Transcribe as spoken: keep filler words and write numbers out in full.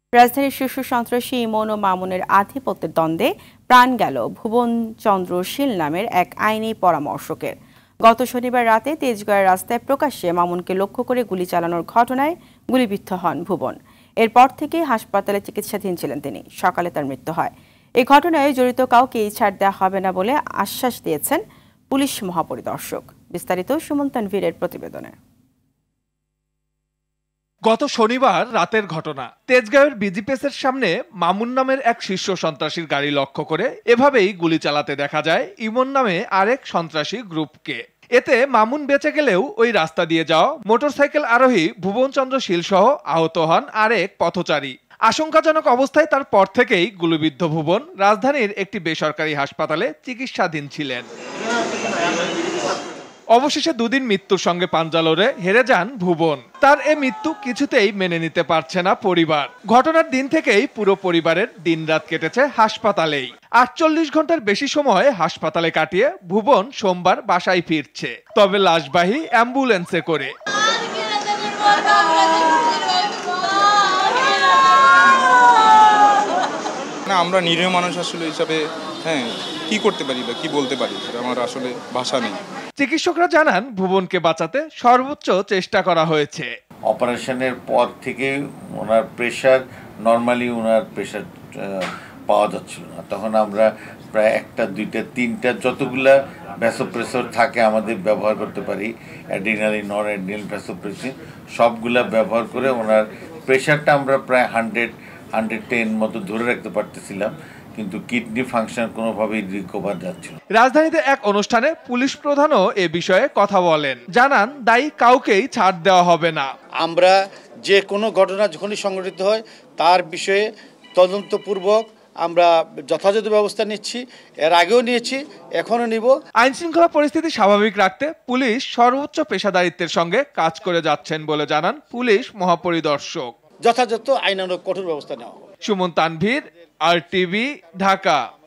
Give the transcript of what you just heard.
রাজধানীর শীর্ষ সন্ত্রাসী ইমন ও মামুনের আধিপত্যের দ্বন্দ্বে প্রাণ গেল ভুবন চন্দ্র শীল নামের এক আইনি পরামর্শকের। গত শনিবার রাতে তেজগাঁয়ের রাস্তায় প্রকাশ্যে মামুনকে লক্ষ্য করে গুলি চালানোর ঘটনায় গুলিবিদ্ধ হন ভুবন। এরপর থেকে হাসপাতালে চিকিৎসাধীন ছিলেন তিনি। সকালে তার মৃত্যু হয়। এই ঘটনায় জড়িত কাউকেই ছাড় দেওয়া হবে না বলে আশ্বাস দিয়েছেন পুলিশ মহাপরিদর্শক। বিস্তারিত সুমন তানভীরের প্রতিবেদনে। গত শনিবার রাতের ঘটনা। তেজগাঁওয়ের বিজিপিএসের সামনে মামুন নামের এক শীর্ষ সন্ত্রাসীর গাড়ি লক্ষ্য করে এভাবেই গুলি চালাতে দেখা যায় ইমন নামে আরেক সন্ত্রাসী গ্রুপকে। এতে মামুন বেঁচে গেলেও ওই রাস্তা দিয়ে যাওয়া মোটরসাইকেল আরোহী ভুবন চন্দ্র শীল সহ আহত হন আরেক পথচারী। আশঙ্কাজনক অবস্থায় তার পর থেকেই গুলিবিদ্ধ ভুবন রাজধানীর একটি বেসরকারি হাসপাতালে চিকিৎসাধীন ছিলেন। অবশেষে দুদিন মৃত্যুর সঙ্গে পাঞ্জা লড়ে হেরে যান ভুবন। তার এ মৃত্যু কিছুতেই মেনে নিতে পারছে না পরিবার। ঘটনার দিন থেকেই পুরো পরিবারের দিনরাত কেটেছে হাসপাতালেই। আটচল্লিশ ঘন্টার বেশি সময় হাসপাতালে কাটিয়ে ভুবন সোমবার বাসায় ফিরছে, তবে লাশবাহী অ্যাম্বুলেন্সে করে। না, আমরা নিরীহ মানুষ আসলে হিসাবে হ্যাঁ কি করতে পারি বা কি বলতে পারি আমার আসলে ভাষা নেই। চিকিৎসকরা জানান ভুবনকে বাঁচাতে সর্বোচ্চ চেষ্টা করা হয়েছে। অপারেশনের পর থেকে ওনার প্রেশার নর্মালি ওনার প্রেশার পাওয়া যাচ্ছিল না। তখন আমরা প্রায় একটা দুইটা তিনটা যতগুলা ভ্যাসোপ্রেসর থাকে আমাদের ব্যবহার করতে পারি, অ্যাড্রিনালিন নন অ্যাড্রিনাল ভ্যাসোপ্রেসিন সবগুলা ব্যবহার করে ওনার প্রেশারটা আমরা প্রায় হান্ড্রেড হান্ড্রেড টেন মতো ধরে রাখতে পারতেছিলাম, কিন্তু কিডনি ফাংশন কোনোভাবেই রিকভার যাচ্ছিল। রাজধানীতে এক অনুষ্ঠানে পুলিশ প্রধানও এ বিষয়ে কথা বলেন। জানান দায়ী কাউকেই ছাড় দেওয়া হবে না। আমরা যে কোনো ঘটনা যখনই সংঘটিত হয় তার বিষয়ে তদন্তপূর্বক আমরা যথাযথ ব্যবস্থা নিচ্ছি, এর আগেও নিয়েছি, এখনো নিব। আইন শৃঙ্খলা পরিস্থিতি স্বাভাবিক রাখতে পুলিশ সর্বোচ্চ পেশাদারিত্বের সঙ্গে কাজ করে যাচ্ছেন বলে জানান পুলিশ মহাপরিদর্শক। যথাযথ আইনানুগ কঠোর ব্যবস্থা নেওয়া হবে। Suman Tanvir, R TV, Dhaka.